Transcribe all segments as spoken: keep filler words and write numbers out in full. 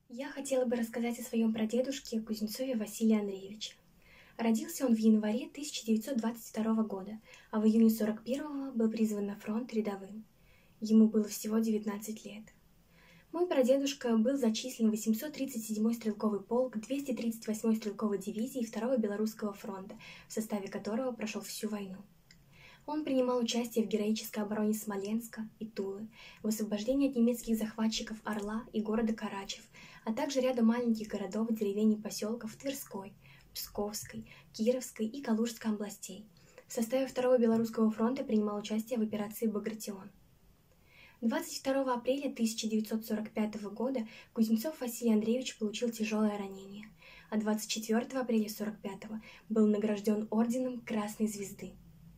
Я хотела бы рассказать о своем прадедушке Кузнецове Василии Андреевиче. Родился он в январе тысяча девятьсот двадцать второго года, а в июне сорок первого был призван на фронт рядовым. Ему было всего девятнадцать лет. Мой прадедушка был зачислен в восемьсот тридцать седьмой стрелковый полк двухсот тридцать восьмой стрелковой дивизии второго Белорусского фронта, в составе которого прошел всю войну. Он принимал участие в героической обороне Смоленска и Тулы, в освобождении от немецких захватчиков Орла и города Карачев, а также ряда маленьких городов, деревень и поселков Тверской, Псковской, Кировской и Калужской областей. В составе второго Белорусского фронта принимал участие в операции «Багратион». двадцать второго апреля тысяча девятьсот сорок пятого года Кузнецов Василий Андреевич получил тяжелое ранение, а двадцать четвёртого апреля сорок пятого был награжден орденом Красной Звезды.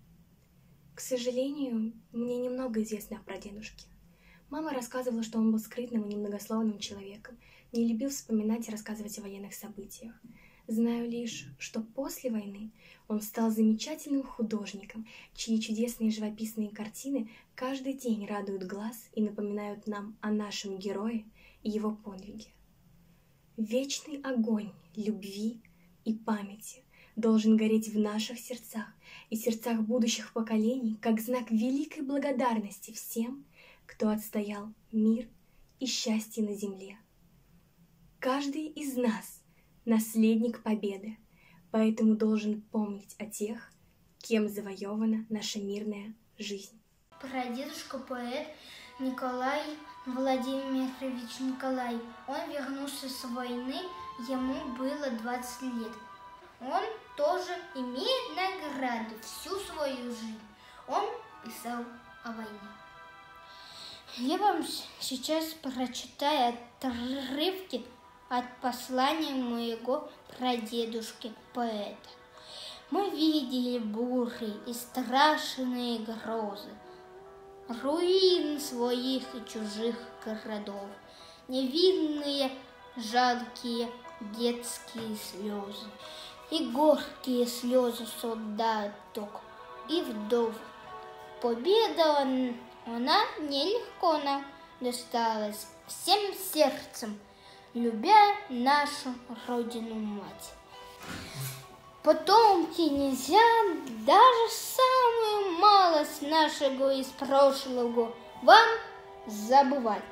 К сожалению, мне немного известно о прадедушке. Мама рассказывала, что он был скрытным и немногословным человеком, не любил вспоминать и рассказывать о военных событиях. Знаю лишь, что после войны он стал замечательным художником, чьи чудесные живописные картины каждый день радуют глаз и напоминают нам о нашем герое и его подвиге. Вечный огонь любви и памяти должен гореть в наших сердцах и сердцах будущих поколений, как знак великой благодарности всем, кто отстоял мир и счастье на земле. Каждый из нас — наследник победы, поэтому должен помнить о тех, кем завоевана наша мирная жизнь. Прадедушка поэт Николай Владимирович Николай. Он вернулся с войны, ему было двадцать лет. Он тоже имеет награду всю свою жизнь. Он писал о войне. Я вам сейчас прочитаю отрывки от послания моего прадедушки-поэта. Мы видели бури и страшные грозы, руин своих и чужих городов, невинные жалкие детские слезы и горькие слезы солдаток и вдов. Победа она нелегко нам досталась всем сердцем, любя нашу Родину-Мать. Потомки нельзя даже самую малость нашего из прошлого вам забывать.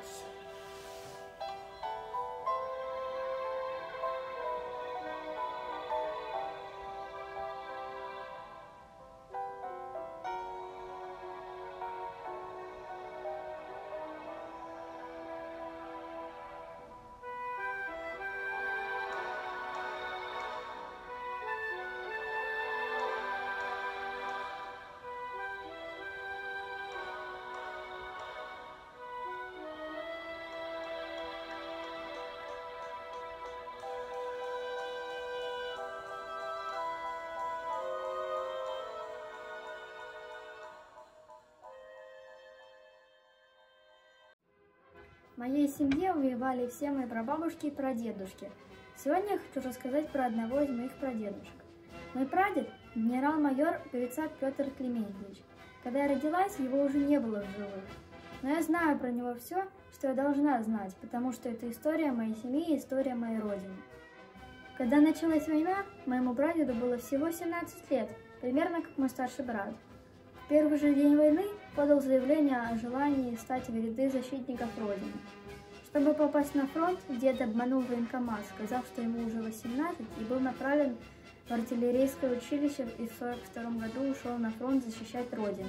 В моей семье воевали все мои прабабушки и прадедушки. Сегодня я хочу рассказать про одного из моих прадедушек. Мой прадед – генерал-майор Грицак Петр Климентьевич. Когда я родилась, его уже не было в живых. Но я знаю про него все, что я должна знать, потому что это история моей семьи и история моей родины. Когда началась война, моему прадеду было всего семнадцать лет, примерно как мой старший брат. В первый же день войны подал заявление о желании стать в ряды защитников Родины. Чтобы попасть на фронт, дед обманул военкомат, сказав, что ему уже восемнадцать, и был направлен в артиллерийское училище и в сорок втором году ушел на фронт защищать Родину.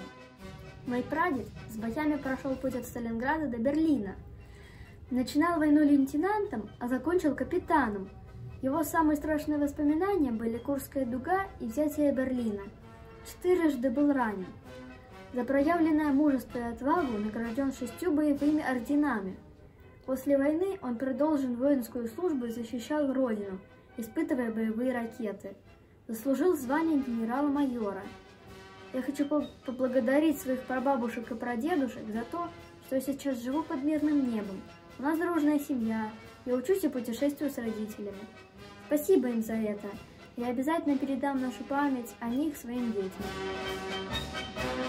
Мой прадед с боями прошел путь от Сталинграда до Берлина. Начинал войну лейтенантом, а закончил капитаном. Его самые страшные воспоминания были Курская дуга и взятие Берлина. Четырежды был ранен. За проявленное мужество и отвагу награжден шестью боевыми орденами. После войны он продолжил воинскую службу и защищал Родину, испытывая боевые ракеты. Заслужил звание генерала-майора. Я хочу поблагодарить своих прабабушек и прадедушек за то, что я сейчас живу под мирным небом. У нас дружная семья, я учусь и путешествую с родителями. Спасибо им за это. Я обязательно передам нашу память о них своим детям.